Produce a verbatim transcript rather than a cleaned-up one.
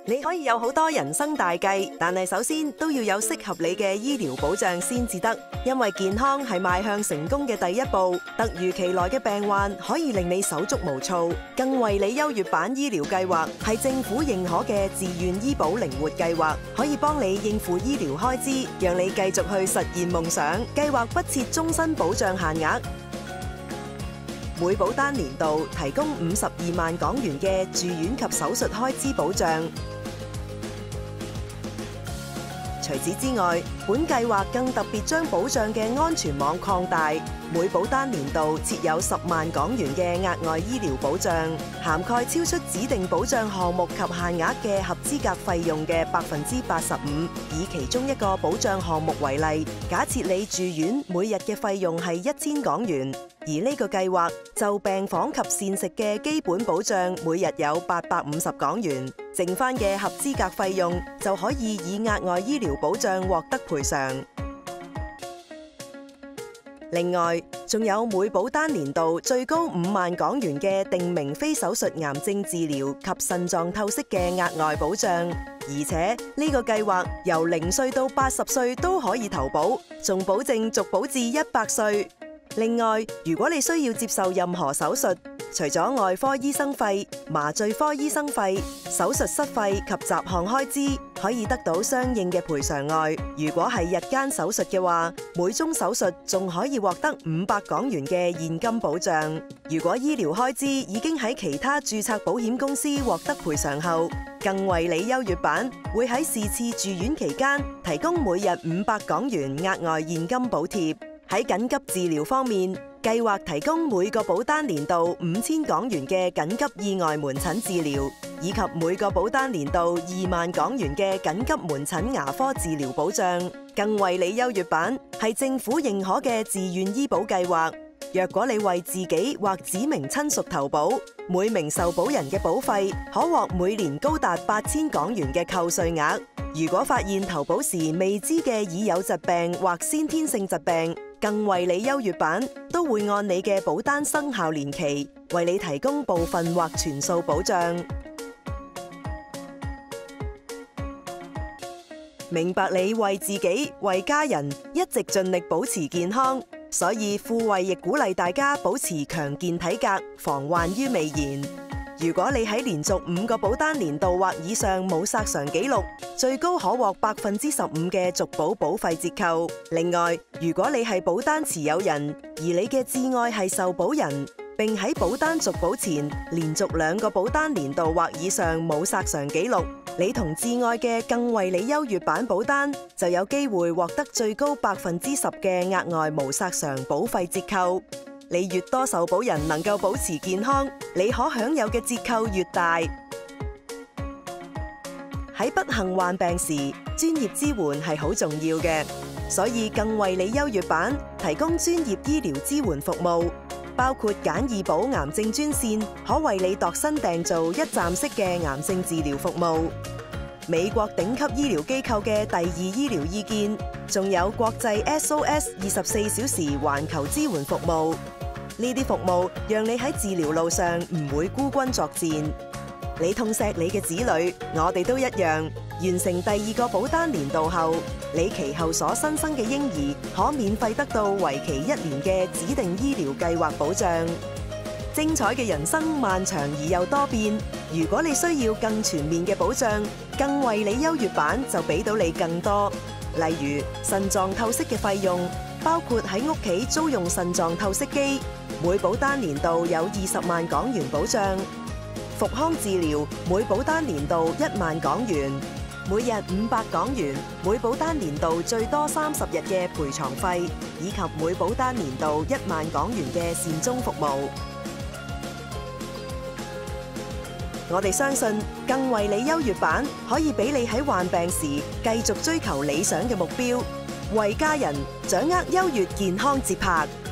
你可以有好多人生大計，但係首先都要有適合你嘅醫療保障先至得。因為健康係邁向成功嘅第一步，突如其來嘅病患可以令你手足無措。更為你優越版醫療計劃係政府認可嘅自願醫保靈活計劃，可以幫你應付醫療開支，讓你繼續去實現夢想。計劃不設終身保障限額，每保單年度提供五十二萬港元嘅住院及手術開支保障。除此之外，本計劃更特別將保障嘅安全網擴大，每保單年度設有十萬港元嘅額外醫療保障，涵蓋超出指定保障項目及限額嘅合資格費用嘅百分之八十五。以其中一個保障項目為例，假設你住院每日嘅費用係一千港元，而呢個計劃就病房及膳食嘅基本保障每日有八百五十港元。剩翻嘅合資格費用就可以以額外醫療保障獲得賠償。另外，仲有每保單年度最高五萬港元嘅定名非手術癌症治療及腎臟透析嘅額外保障，而且呢個計劃由零歲到八十歲都可以投保，仲保證續保至一百歲。另外，如果你需要接受任何手術，除咗外科醫生費、麻醉科醫生費、手術室費及雜項開支可以得到相應嘅賠償外，如果係日間手術嘅話，每宗手術仲可以獲得五百港元嘅現金保障。如果醫療開支已經喺其他註冊保險公司獲得賠償後，更為你優越版會喺是次住院期間提供每日五百港元額外現金補貼。喺緊急治療方面，計劃提供每個保單年度五千港元嘅緊急意外門診治療，以及每個保單年度二萬港元嘅緊急門診牙科治療保障。更為你優越版係政府認可嘅自願醫保計劃。若果你為自己或指明親屬投保，每名受保人嘅保費可獲每年高達八千港元嘅扣稅額。如果發現投保時未知嘅已有疾病或先天性疾病，更為你優越版都會按你嘅保單生效年期，為你提供部分或全數保障。明白你為自己、為家人一直盡力保持健康，所以富衛亦鼓勵大家保持強健體格，防患於未然。如果你喺連續五個保單年度或以上冇索償記錄，最高可獲百分之十五嘅續保保費折扣。另外，如果你係保單持有人，而你嘅摯愛係受保人，並喺保單續保前連續兩個保單年度或以上冇索償記錄，你同摯愛嘅更為你優越版保單就有機會獲得最高百分之十嘅額外無索償保費折扣。你越多受保人能夠保持健康，你可享有嘅折扣越大。喺不幸患病時，專業支援係好重要嘅，所以更為你優越版提供專業醫療支援服務，包括簡易保癌症專線，可為你度身訂造一站式嘅癌症治療服務。美國頂級醫療機構嘅第二醫療意見，仲有國際 S O S 二十四小時環球支援服務。呢啲服務讓你喺治療路上唔會孤軍作戰。你痛錫你嘅子女，我哋都一樣。完成第二個保單年度後，你其後所新生嘅嬰兒可免費得到為期一年嘅指定醫療計劃保障。精彩嘅人生漫長而又多變，如果你需要更全面嘅保障，更為你優越版就俾到你更多。例如腎臟透析嘅費用，包括喺屋企租用腎臟透析機，每保單年度有二十萬港元保障；復康治療每保單年度一萬港元，每日五百港元，每保單年度最多三十日嘅陪床費，以及每保單年度一萬港元嘅善終服務。我哋相信，更為你優越版可以俾你喺患病時繼續追求理想嘅目標，為家人掌握優越健康節拍。